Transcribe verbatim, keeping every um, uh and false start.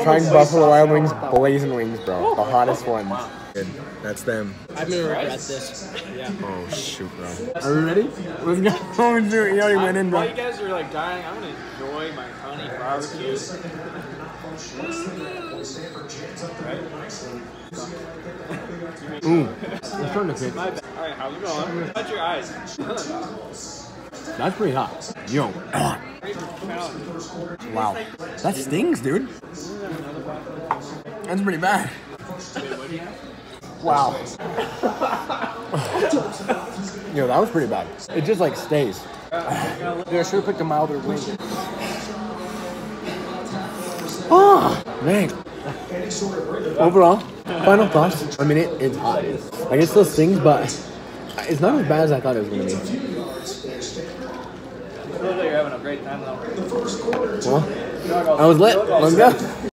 trying Buffalo Wild Wings BLAZZIN wings, bro. The hottest ones. Good. That's them. I'm gonna regret this. Yeah. Oh shoot, bro. Are we ready? Let's go. Oh, dude, you already went in, bro. While you guys are like dying, I'm gonna enjoy my honey barbecue. Right? Ooh, it's starting to fit. Alright, how's it going? Touch your eyes. That's pretty hot. Yo. Wow. That stings, dude. That's pretty bad. Wow. Yo, that was pretty bad. It just like stays. Dude, I should have picked a milder wing. Oh, man. Overall, final thoughts. I mean, it, it's hot. Like, it still stings, but it's not as bad as I thought it was going to be. It looks like you're having a great time though. Well, I was lit. Let's go.